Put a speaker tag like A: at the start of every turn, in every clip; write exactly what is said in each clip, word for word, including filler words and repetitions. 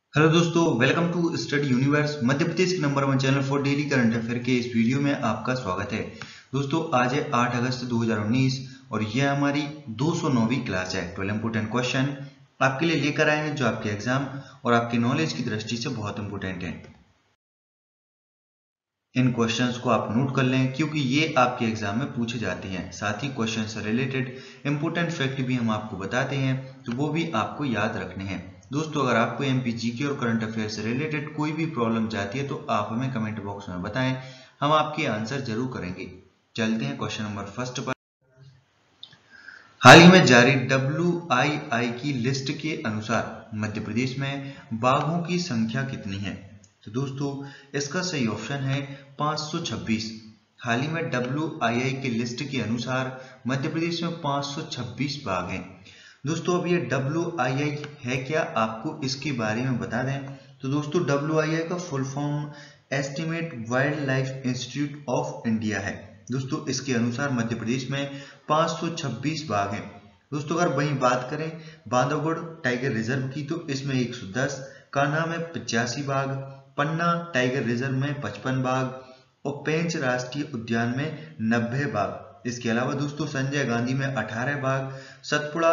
A: Hello दोस्तों, welcome to study universe Madhya Pradesh के number one channel for daily current affair के इस वीडियो में आपका स्वागत है। दोस्तों, आज है आठ अगस्त दो हज़ार उन्नीस और यह हमारी दो सौ नौवीं क्लास है। ट्वेल्व इंपोर्टेंट क्वेश्चन आपके लिए लेकर आए हैं जो आपके एग्जाम और आपके नॉलेज की दृष्टि से बहुत इंपोर्टेंट है। इन क्वेश्चंस को आप नोट कर लें क्योंकि ये आपके एग्जाम में पूछे जाते हैं। साथ ही क्वेश्चन से रिलेटेड इंपोर्टेंट फैक्ट भी हम आपको बताते हैं, तो वो भी आपको याद रखने हैं। दोस्तों, अगर आपको एमपीजीके और करंट अफेयर से रिलेटेड कोई भी प्रॉब्लम जाती है तो आप हमें कमेंट बॉक्स में बताएं, हम आपके आंसर जरूर करेंगे। चलते हैं क्वेश्चन नंबर फर्स्ट पर। हाल ही में जारी डब्ल्यू आई आई की लिस्ट के अनुसार मध्य प्रदेश में बाघों की संख्या कितनी है? तो दोस्तों, इसका सही ऑप्शन है पाँच सौ छब्बीस। हाल ही में डब्ल्यू आई आई की लिस्ट के अनुसार मध्य प्रदेश में पाँच सौ छब्बीस बाघ हैं। दोस्तों, अब ये डब्ल्यू आई आई है क्या, आपको इसके बारे में बता दें। तो दोस्तों, डब्ल्यू आई आई का full form estimate wildlife institute of India है। दोस्तों, इसके अनुसार मध्य प्रदेश में पाँच सौ छब्बीस बाघ हैं। दोस्तों, अगर वहीं बात करें बांधवगढ़ टाइगर रिजर्व की तो इसमें एक सौ दस, कान्हा में पचासी बाघ, पन्ना टाइगर रिजर्व में पचपन बाघ और पेंच राष्ट्रीय उद्यान में नब्बे बाघ। इसके अलावा दोस्तों, संजय गांधी में अठारह बाघ, सतपुड़ा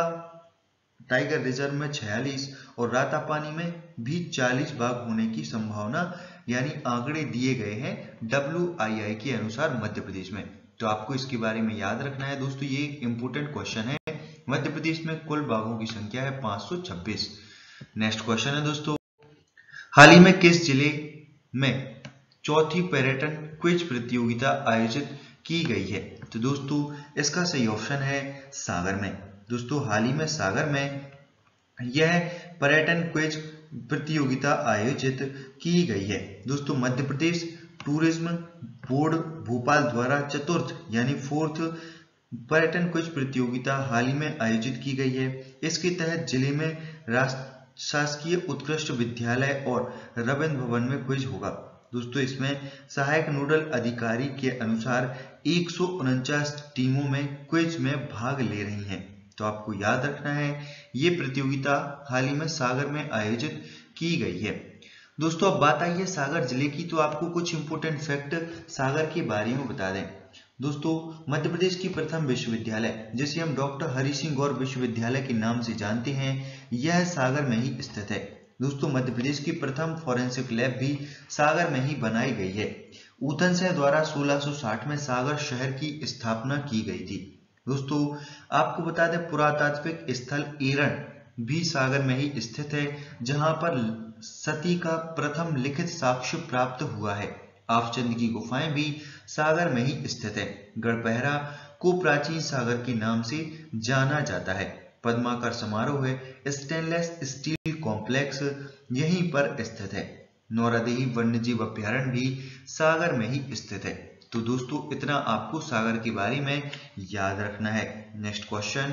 A: टाइगर रिजर्व में छियालीस और रातापानी में भी चालीस बाघ होने की संभावना यानी आंकड़े दिए गए हैं डब्ल्यू आई आई के अनुसार मध्य प्रदेश में। तो आपको इसके बारे में याद रखना है। दोस्तों, ये एक इंपोर्टेंट क्वेश्चन है। मध्य प्रदेश में कुल बाघों की संख्या है पाँच सौ छब्बीस। नेक्स्ट क्वेश्चन है दोस्तों, हाल ही में किस जिले में चौथी पर्यटन क्विज प्रतियोगिता आयोजित की गई है? तो दोस्तों, इसका सही ऑप्शन है सागर में। दोस्तों, हाल ही में सागर में यह पर्यटन क्विज प्रतियोगिता आयोजित की गई है। दोस्तों, मध्य प्रदेश टूरिज्म बोर्ड भोपाल द्वारा चतुर्थ यानी फोर्थ पर्यटन क्विज प्रतियोगिता हाल ही में आयोजित की गई है। इसके तहत जिले में राष्ट्र शासकीय उत्कृष्ट विद्यालय और रविंद्र भवन में क्विज होगा। दोस्तों, इसमें सहायक नोडल अधिकारी के अनुसार एक सौ उनचास टीमों में क्विज में भाग ले रही हैं। तो आपको याद रखना है, ये प्रतियोगिता हाल ही में सागर में आयोजित की गई है। दोस्तों, अब बात आई है सागर जिले की, तो आपको कुछ इंपोर्टेंट फैक्ट सागर के बारे में बता दें। दोस्तों, मध्य प्रदेश की प्रथम विश्वविद्यालय जिसे हम डॉक्टर हरि सिंह गौर विश्वविद्यालय के नाम से जानते हैं, यह सागर में ही स्थित है। दोस्तों, मध्य प्रदेश की प्रथम फॉरेंसिक लैब भी सागर में ही बनाई गई है। ऊधन सिंह द्वारा सोलह सौ साठ में सागर शहर की स्थापना की गई थी। दोस्तों, आपको बता दें पुरातात्विक स्थल एरण भी सागर में ही स्थित है, जहां पर सती का प्रथम लिखित साक्ष्य प्राप्त हुआ है। आवचंद की गुफाएं भी सागर में ही स्थित है। गढ़पहरा को प्राचीन सागर के नाम से जाना जाता है। पद्माकर समारोह है स्टेनलेस स्टील कॉम्प्लेक्स यहीं पर स्थित है। नौरादेही वन्यजीव अभ्यारण्य भी सागर में ही स्थित है। तो दोस्तों, इतना आपको सागर के बारे में याद रखना है। नेक्स्ट क्वेश्चन,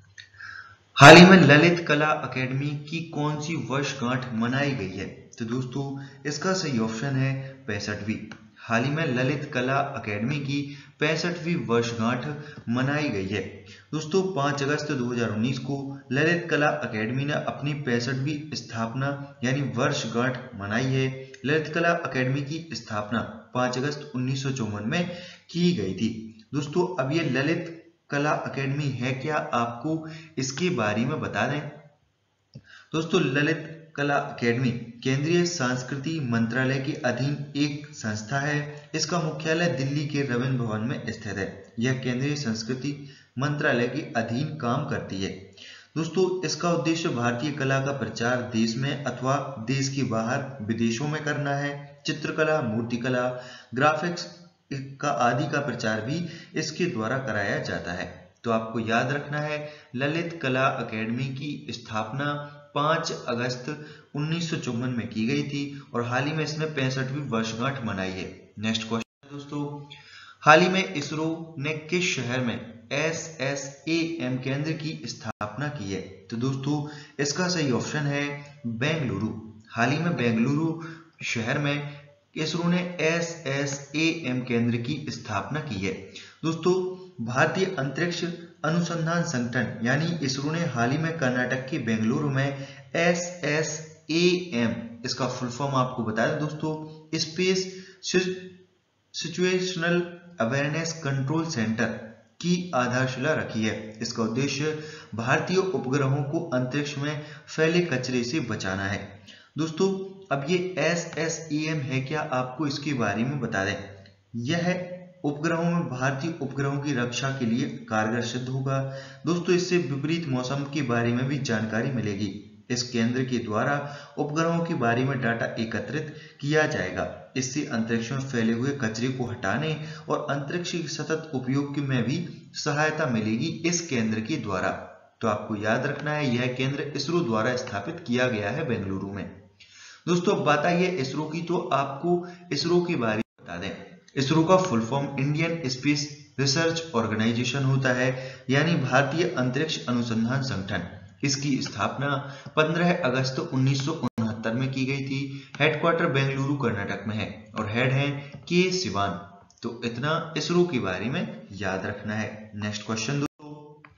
A: हाल ही में ललित कला अकेडमी की कौन सी वर्षगांठ मनाई गई है? तो दोस्तों, इसका सही ऑप्शन है पैंसठवीं। हाल ही में ललित कला अकेडमी की पैंसठवीं वर्षगांठ मनाई गई है। दोस्तों, पाँच अगस्त दो हज़ार उन्नीस को ललित कला अकेडमी ने अपनी पैंसठवीं स्थापना यानी वर्षगांठ मनाई है। ललित कला अकेडमी की स्थापना पाँच अगस्त उन्नीस सौ चौवन में की गई थी। दोस्तों, अब ये ललित कला अकेडमी है क्या, आपको इसके बारे में बता दें। दोस्तों, ललित कला अकेडमी केंद्रीय संस्कृति मंत्रालय के अधीन एक संस्था है। इसका मुख्यालय दिल्ली के रविंद्र भवन में स्थित है। यह केंद्रीय संस्कृति मंत्रालय के अधीन काम करती है। दोस्तों, इसका उद्देश्य भारतीय कला का प्रचार देश में अथवा देश के बाहर विदेशों में करना है। चित्रकला, मूर्तिकला, ग्राफिक्स का आदि का प्रचार भी इसके द्वारा कराया जाता है। तो आपको याद रखना है, ललित कला अकेडमी की स्थापना पाँच अगस्त उन्नीस सौ चौवन में की गई थी और हाल ही में इसने पैंसठवीं वर्षगांठ मनाई है। नेक्स्ट क्वेश्चन दोस्तों, हाल ही में इसरो ने किस शहर में एस एस ए एम केंद्र की स्थापना की है? तो दोस्तों, इसका सही ऑप्शन है बेंगलुरु। हाल ही में बेंगलुरु शहर में इसरो ने एस एस ए एम केंद्र की स्थापना की है। दोस्तों, भारतीय अंतरिक्ष अनुसंधान संगठन यानी इसरो ने हाल ही में कर्नाटक के बेंगलुरु में एस एस ए एम इसका फुल फॉर्म आपको बता दें दोस्तों, space situational awareness control centre की आधारशिला रखी है। इसका उद्देश्य भारतीय उपग्रहों को अंतरिक्ष में फैले कचरे से बचाना है। दोस्तों अब ये एस एस ए एम है क्या, आपको इसके बारे में बता दें। यह उपग्रहों में भारतीय उपग्रहों की रक्षा के लिए कारगर सिद्ध होगा। दोस्तों इससे विपरीत मौसम के बारे में भी जानकारी मिलेगी। इस केंद्र के द्वारा उपग्रहों के बारे में डाटा एकत्रित किया जाएगा। इससे अंतरिक्ष में फैले हुए कचरे को हटाने और अंतरिक्ष के सतत उपयोग में भी सहायता मिलेगी इस केंद्र के द्वारा। तो आपको याद रखना है, यह केंद्र इसरो द्वारा स्थापित किया गया है बेंगलुरु में। दोस्तों बात आई है इसरो की, तो आपको इसरो के बारे में बता दें। इसरो का full form Indian Space Research Organisation होता है, यानी भारतीय अंतरिक्ष अनुसंधान संगठन। इसकी स्थापना पंद्रह अगस्त उन्नीस सौ उनहत्तर में की गई थी। हेडक्वार्टर बेंगलुरु कर्नाटक में है और हेड है के सिवान। तो इतना इसरो के बारे में याद रखना है। नेक्स्ट क्वेश्चन दोस्तों,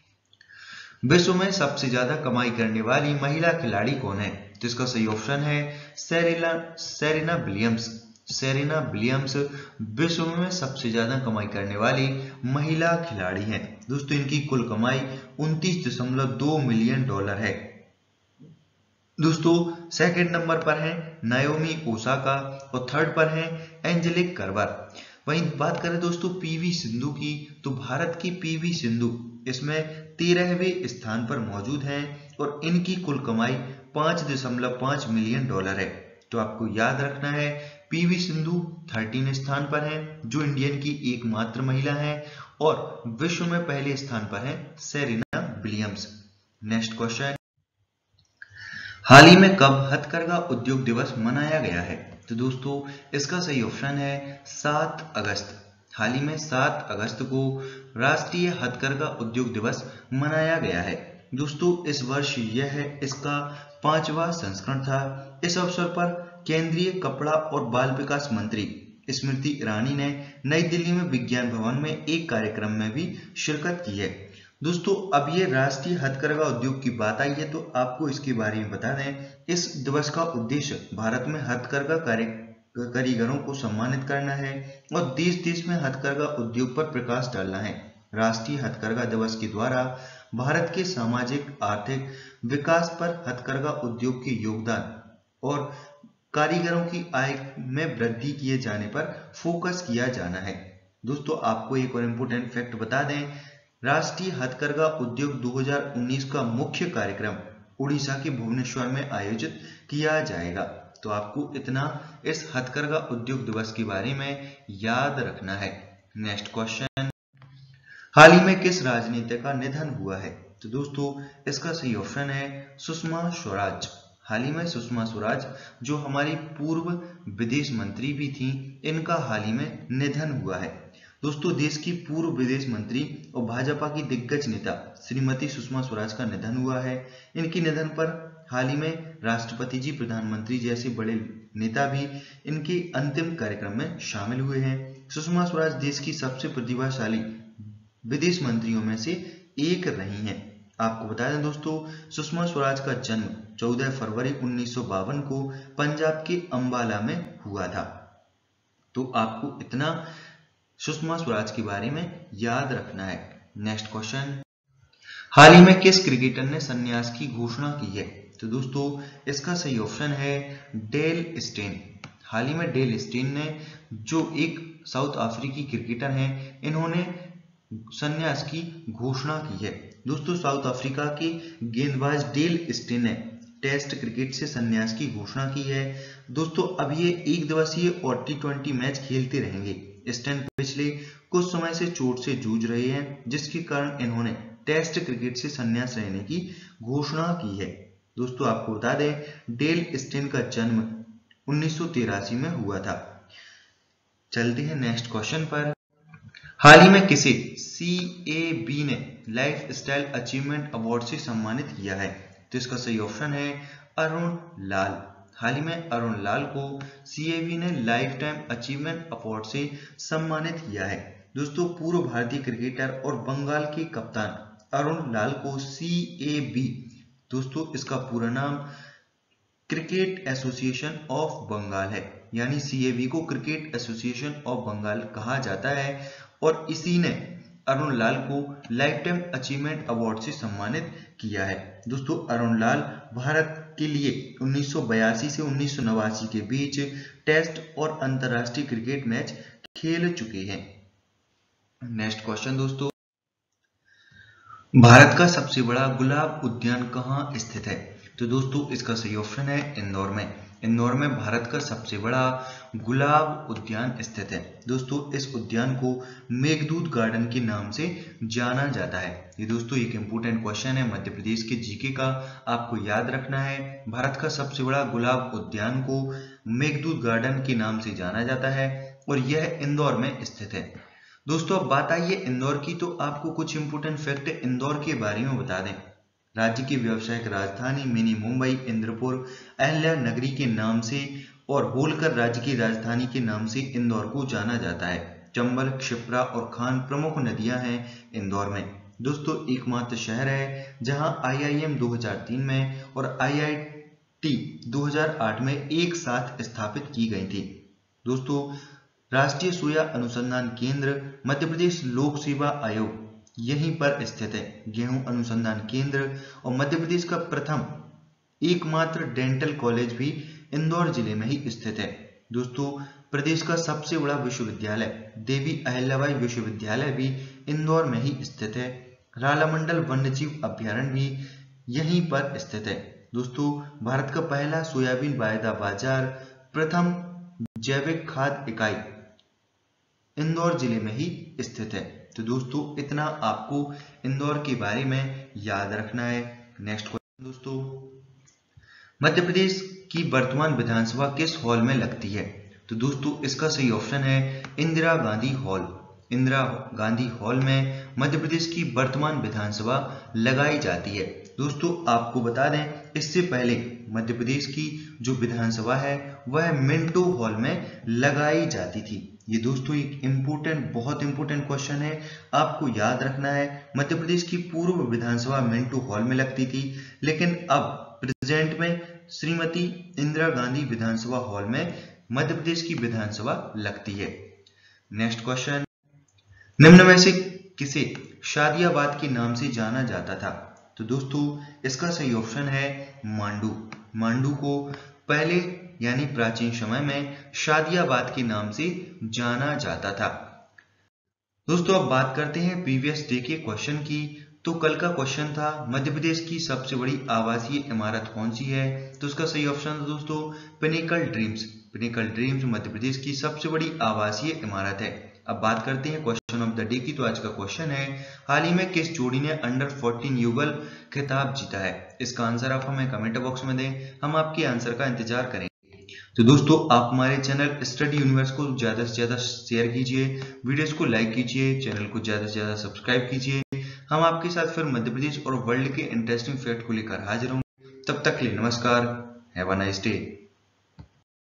A: विश्व में सबसे ज्यादा कमाई करने वाली महिला खिलाड़ी कौन है? तो इसका सही ऑप्शन है Serena Serena Williams. Serena Williams विश्व में सबसे ज्यादा कमाई करने वाली महिला खिलाड़ी हैं। दोस्तों इनकी कुल कमाई उनतीस दशमलव दो मिलियन डॉलर है। दोस्तों सेकंड नंबर पर है नाओमी ओसाका और थर्ड पर है एंजेलिक कर्बर। वहीं बात करें दोस्तों पीवी सिंधु की, तो भारत की पीवी सिंधु इसमें तेरहवें स्थान पर मौजूद हैं और इनकी कुल कमाई पांच दशमलव पांच मिलियन डॉलर है। तो आपको याद रखना है पीवी सिंधु थर्टीन स्थान पर है, जो इंडियन की एकमात्र महिला है, और विश्व में पहले स्थान पर है सेरेना विलियम्स। नेक्स्ट क्वेश्चन, हाल ही में कब हथकरघा उद्योग दिवस मनाया गया है? तो दोस्तों इसका सही ऑप्शन है सात अगस्त। हाल ही में सात अगस्त को राष्ट्रीय हथकरघा उद्योग दिवस मनाया गया है। दोस्तों इस वर्ष यह है इसका पांचवा संस्करण था। इस अवसर पर केंद्रीय कपड़ा और बाल विकास मंत्री स्मृति ईरानी ने नई दिल्ली में विज्ञान भवन में एक कार्यक्रम में भी शिरकत की है। दोस्तों अब ये राष्ट्रीय हथकरघा उद्योग की बात आई है, तो आपको इसके बारे में बता दें। इस दिवस का उद्देश्य भारत में हथकरघा कारीगरों को सम्मानित करना है और देश देश में हथकरघा उद्योग पर प्रकाश डालना है। राष्ट्रीय हथकरघा दिवस के द्वारा भारत के सामाजिक आर्थिक विकास पर हथकरघा उद्योग के योगदान और कारीगरों की आय में वृद्धि किए जाने पर फोकस किया जाना है। दोस्तों आपको एक और इम्पोर्टेंट फैक्ट बता दें, राष्ट्रीय हथकरघा उद्योग दो हज़ार उन्नीस का मुख्य कार्यक्रम उड़ीसा के भुवनेश्वर में आयोजित किया जाएगा। तो आपको इतना इस हथकरघा उद्योग दिवस के बारे में याद रखना है। नेक्स्ट क्वेश्चन, हाल ही में किस राजनेता का निधन हुआ है? तो दोस्तों इसका सही ऑप्शन है सुषमा स्वराज। हाल ही में सुषमा स्वराज जो हमारी पूर्व विदेश मंत्री भी थी, इनका हाल ही में निधन हुआ है। दोस्तों देश की पूर्व विदेश मंत्री और भाजपा की दिग्गज नेता श्रीमती सुषमा स्वराज का निधन हुआ है। इनके निधन पर हाल ही में राष्ट्रपति जी, प्रधानमंत्री जैसे बड़े नेता भी इनके अंतिम कार्यक्रम में शामिल हुए हैं। सुषमा स्वराज देश की सबसे प्रतिभाशाली विदेश मंत्रियों में से एक रही हैं। आपको बता दें दोस्तों, सुषमा स्वराज का जन्म चौदह फरवरी उन्नीस सौ बावन को पंजाब के अंबाला में हुआ था। तो आपको इतना सुषमा स्वराज के बारे में याद रखना है। नेक्स्ट क्वेश्चन, हाल ही में किस क्रिकेटर ने संन्यास की घोषणा की है? तो दोस्तों इसका सही ऑप्शन है डेल स्टेन। हाल ही में डेल स्टेन ने, जो एक साउथ अफ्रीकी क्रिकेटर हैं, इन्होंने संन्यास की घोषणा की है। दोस्तों साउथ अफ्रीका के गेंदबाज डेल स्टेन ने टेस्ट क्रिकेट से संन्यास की घोषणा की है। दोस्तों अब ये एक दिवसीय और टी ट्वेंटी मैच खेलते रहेंगे। स्टेन पिछले कुछ समय से चोट से जूझ रहे हैं, जिसके कारण इन्होंने टेस्ट क्रिकेट से संन्यास लेने की घोषणा की है। दोस्तों आपको बता दें डेल स्टेन का जन्म उन्नीस सौ तिरासी में हुआ था। चलते हैं नेक्स्ट क्वेश्चन पर, हाल ही में किसे सी ए बी ने लाइफ स्टाइल अचीवमेंट अवार्ड से सम्मानित किया है? तो इसका सही ऑप्शन है अरुण लाल। हाल ही में अरुण लाल को सी ए बी ने लाइफ टाइम अचीवमेंट अवार्ड से सम्मानित किया है। दोस्तों पूर्व भारतीय क्रिकेटर और बंगाल के कप्तान अरुण लाल को सी ए बी, दोस्तों इसका पूरा नाम क्रिकेट एसोसिएशन ऑफ बंगाल है, यानी सी ए बी को क्रिकेट एसोसिएशन ऑफ बंगाल कहा जाता है। और इसी ने अरुण लाल को लाइफ टाइम अचीवमेंट अवार्ड से सम्मानित किया है। दोस्तों अरुण लाल भारत के लिए उन्नीस सौ बयासी से उन्नीस सौ नवासी के बीच टेस्ट और अंतरराष्ट्रीय क्रिकेट मैच खेल चुके हैं। नेक्स्ट क्वेश्चन दोस्तों, भारत का सबसे बड़ा गुलाब उद्यान कहाँ स्थित है? तो दोस्तों इसका सही ऑप्शन है इंदौर में। इंदौर में भारत का सबसे बड़ा गुलाब उद्यान स्थित है। दोस्तों इस उद्यान को मेघदूत गार्डन के नाम से जाना जाता है। ये दोस्तों एक इंपॉर्टेंट क्वेश्चन है मध्य प्रदेश के जीके का, आपको याद रखना है। भारत का सबसे बड़ा गुलाब उद्यान को मेघदूत गार्डन के नाम से जाना जाता है और यह इंदौर में स्थित है। दोस्तों अब बात आई है इंदौर की, तो आपको कुछ इंपोर्टेंट फैक्ट इंदौर के बारे में बता दें। राज्य की व्यावसायिक राजधानी मिनी मुंबई इंद्रपुर अहल्या नगरी के नाम से और होलकर राज्य की राजधानी के नाम से इंदौर को जाना जाता है। चंबल, क्षिप्रा और खान प्रमुख नदियां हैं इंदौर में। दोस्तों एकमात्र शहर है जहां आई आई एम दो हज़ार तीन में और आई आई टी दो हज़ार आठ में एक साथ स्थापित की गई थी। दोस्तों राष्ट्रीय सोया अनुसंधान केंद्र मध्य प्रदेश लोक सेवा आयोग यहीं पर स्थित है। गेहूं अनुसंधान केंद्र और मध्य प्रदेश का प्रथम एकमात्र डेंटल कॉलेज भी इंदौर जिले में ही स्थित है। दोस्तों प्रदेश का सबसे बड़ा विश्वविद्यालय देवी अहिल्याबाई विश्वविद्यालय भी इंदौर में ही स्थित है। रालामंडल वन्यजीव अभ्यारण्य भी यहीं पर स्थित है। दोस्तों भारत का पहला सोयाबीन वायदा बाजार प्रथम जैविक खाद्य इकाई इंदौर जिले में ही स्थित है। तो दोस्तों इतना आपको इंदौर के बारे में याद रखना है। नेक्स्ट क्वेश्चन दोस्तों, मध्य प्रदेश की वर्तमान विधानसभा किस हॉल में लगती है? तो दोस्तों इसका सही ऑप्शन है इंदिरा गांधी हॉल। इंदिरा गांधी हॉल में मध्य प्रदेश की वर्तमान विधानसभा लगाई जाती है। दोस्तों आपको बता दें इससे पहले मध्य प्रदेश की जो विधानसभा है वह मिंटो हॉल में लगाई जाती थी। ये दोस्तों एक इम्पोर्टेंट बहुत इंपॉर्टेंट क्वेश्चन है, आपको याद रखना है। मध्य प्रदेश की पूर्व विधानसभा मिंटो हॉल में लगती थी, लेकिन अब प्रेजेंट में श्रीमती इंदिरा गांधी विधानसभा हॉल में मध्य प्रदेश की विधानसभा लगती है। नेक्स्ट क्वेश्चन, निम्न में से किसे शादियाबाद के नाम से जाना जाता था? तो दोस्तों इसका सही ऑप्शन है मांडू। मांडू को पहले यानी प्राचीन समय में शादियाबाद के नाम से जाना जाता था। दोस्तों अब बात करते हैं प्रीवियस डे के क्वेश्चन की। तो कल का क्वेश्चन था मध्य प्रदेश की सबसे बड़ी आवासीय इमारत कौन सी है? तो उसका सही ऑप्शन था दोस्तों Pinnacle Dreams. Pinnacle Dreams Madhya Pradesh की सबसे बड़ी आवासीय इमारत है। अब बात करते हैं क्वेश्चन ऑफ द डे की। तो आज का क्वेश्चन है हाल ही में किस जोड़ी ने अंडर फोर्टीन युगल खिताब जीता है? इसका आंसर आप हमें कमेंट बॉक्स में दें, हम आपके आंसर का इंतजार करेंगे। तो दोस्तों आप हमारे चैनल स्टडी यूनिवर्स को ज्यादा से ज्यादा शेयर कीजिए, वीडियोस को लाइक कीजिए, चैनल को ज्यादा से ज्यादा सब्सक्राइब कीजिए। हम आपके साथ फिर मध्य प्रदेश और वर्ल्ड के इंटरेस्टिंग फैक्ट को लेकर हाजिर होंगे। तब तक के लिए नमस्कार, हैव अ नाइस डे।